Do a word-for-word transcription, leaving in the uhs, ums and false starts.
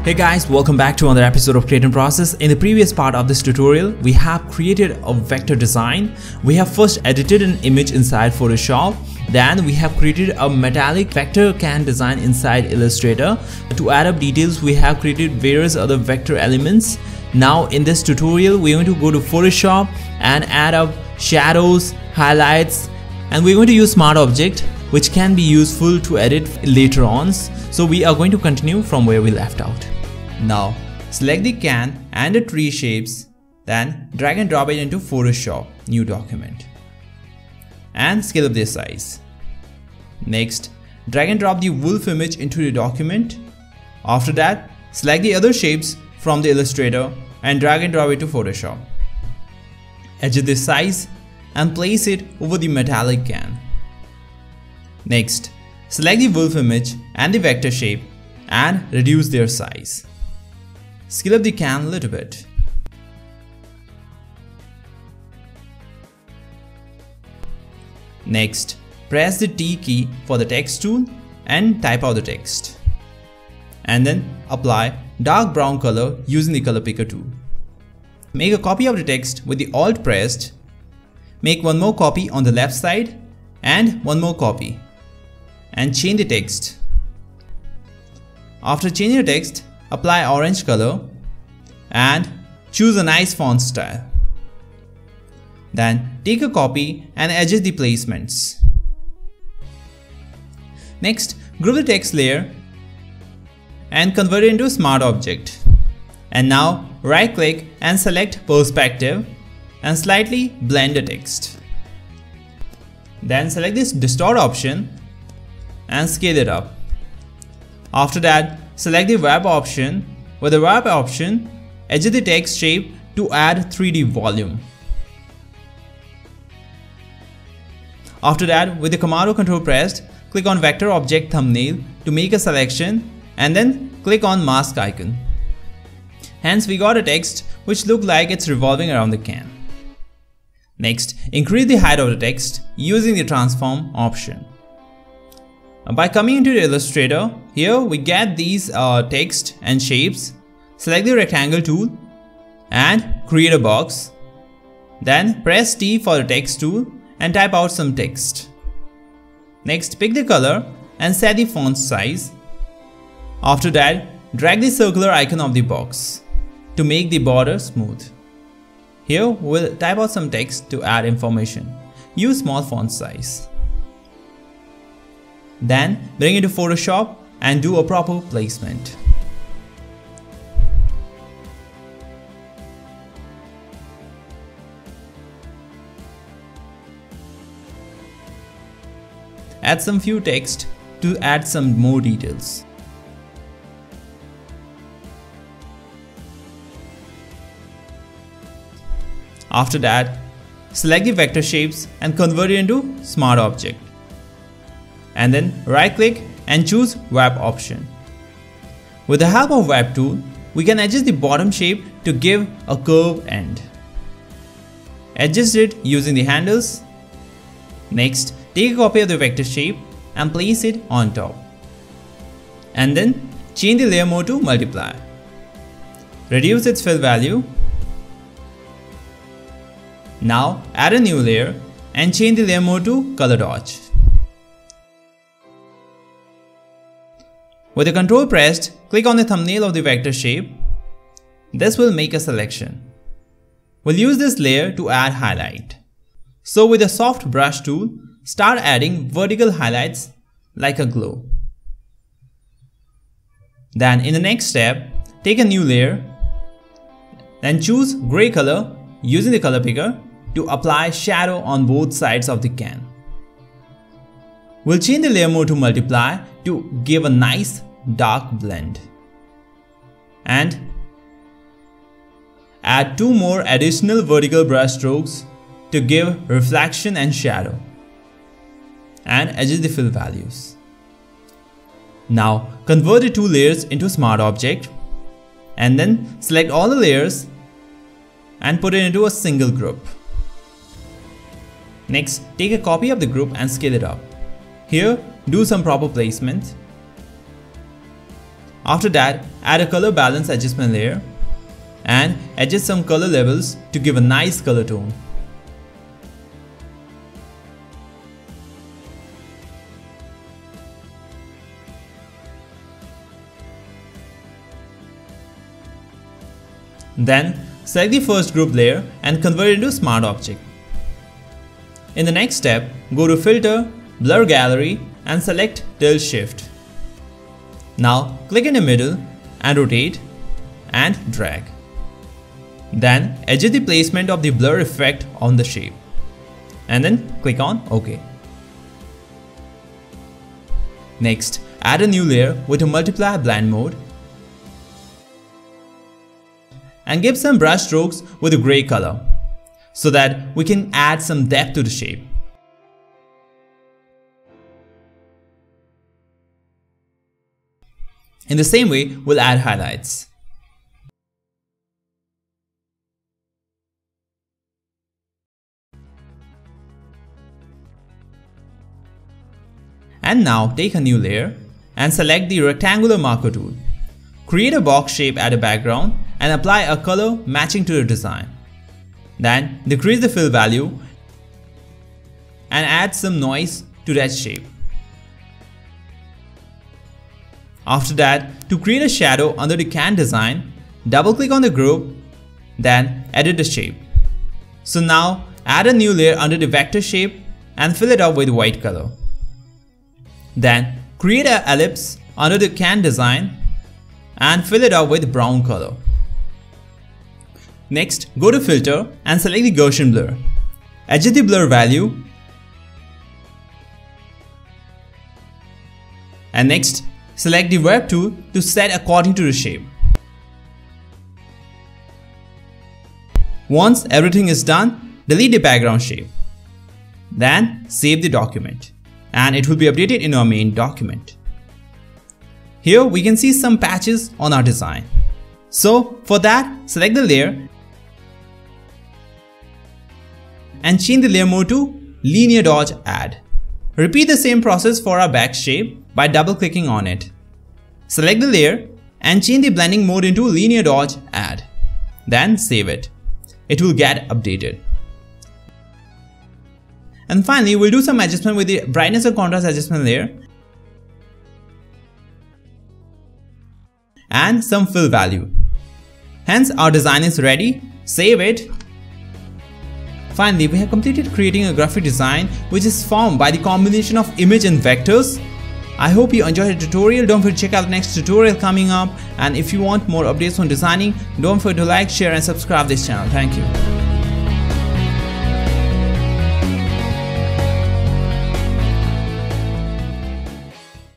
Hey guys, welcome back to another episode of Create and Process. In the previous part of this tutorial, we have created a vector design. We have first edited an image inside Photoshop. Then we have created a metallic vector can design inside Illustrator. To add up details, we have created various other vector elements. Now in this tutorial, we're going to go to Photoshop and add up shadows, highlights, and we're going to use Smart Object, which can be useful to edit later on. So we are going to continue from where we left out. Now select the can and the tree shapes, then drag and drop it into Photoshop, new document, and scale up their size. Next, drag and drop the wolf image into the document. After that, select the other shapes from the Illustrator and drag and drop it to Photoshop. Adjust the size and place it over the metallic can. Next, select the wolf image and the vector shape and reduce their size. Scale up the can a little bit. Next, press the T key for the text tool and type out the text. And then apply dark brown color using the color picker tool. Make a copy of the text with the Alt pressed. Make one more copy on the left side and one more copy. And change the text. After changing the text, apply orange color and choose a nice font style. Then take a copy and adjust the placements. Next, group the text layer and convert it into a Smart Object. And now right click and select Perspective and slightly blend the text. Then select this Distort option and scale it up. After that, select the Wrap option. With the Wrap option, adjust the text shape to add three D volume. After that, with the Command or Control pressed, click on Vector Object Thumbnail to make a selection and then click on Mask icon. Hence, we got a text which looks like it's revolving around the can. Next, increase the height of the text using the Transform option. By coming into the Illustrator, here we get these uh, text and shapes. Select the rectangle tool and create a box. Then press T for the text tool and type out some text. Next, pick the color and set the font size. After that, drag the circular icon of the box to make the border smooth. Here, we'll type out some text to add information. Use small font size. Then bring it to Photoshop and do a proper placement. Add some few text to add some more details. After that, select the vector shapes and convert it into Smart Object. And then right click and choose Wrap option. With the help of Wrap tool, we can adjust the bottom shape to give a curved end. Adjust it using the handles. Next, take a copy of the vector shape and place it on top. And then change the layer mode to multiply. Reduce its fill value. Now add a new layer and change the layer mode to color dodge. With the control pressed, click on the thumbnail of the vector shape. This will make a selection. We'll use this layer to add highlight. So with the soft brush tool, start adding vertical highlights like a glow. Then in the next step, take a new layer. Then choose gray color using the color picker to apply shadow on both sides of the can. We'll change the layer mode to multiply to give a nice dark blend. And add two more additional vertical brush strokes to give reflection and shadow. And adjust the fill values. Now convert the two layers into Smart Object and then select all the layers and put it into a single group. Next, take a copy of the group and scale it up. Here, do some proper placement. After that, add a color balance adjustment layer and adjust some color levels to give a nice color tone. Then select the first group layer and convert it into Smart Object. In the next step, go to Filter, Blur Gallery and select Tilt Shift. Now click in the middle and rotate and drag. Then adjust the placement of the blur effect on the shape and then click on OK. Next, add a new layer with a multiply blend mode and give some brush strokes with a gray color so that we can add some depth to the shape. In the same way, we'll add highlights. And now take a new layer and select the rectangular marker tool. Create a box shape at a background and apply a color matching to the design. Then decrease the fill value and add some noise to that shape. After that, to create a shadow under the can design, double click on the group, then edit the shape. So now add a new layer under the vector shape and fill it up with white color. Then create an ellipse under the can design and fill it up with brown color. Next, go to Filter and select the Gaussian blur. Adjust the blur value. And next, select the Warp tool to set according to the shape. Once everything is done, delete the background shape. Then save the document and it will be updated in our main document. Here we can see some patches on our design. So for that, select the layer and change the layer mode to Linear Dodge Add. Repeat the same process for our back shape by double clicking on it. Select the layer and change the blending mode into Linear Dodge Add. Then save it. It will get updated. And finally, we'll do some adjustment with the brightness and contrast adjustment layer and some fill value. Hence, our design is ready. Save it. Finally, we have completed creating a graphic design which is formed by the combination of image and vectors. I hope you enjoyed the tutorial. Don't forget to check out the next tutorial coming up, and if you want more updates on designing, don't forget to like, share and subscribe this channel. Thank you.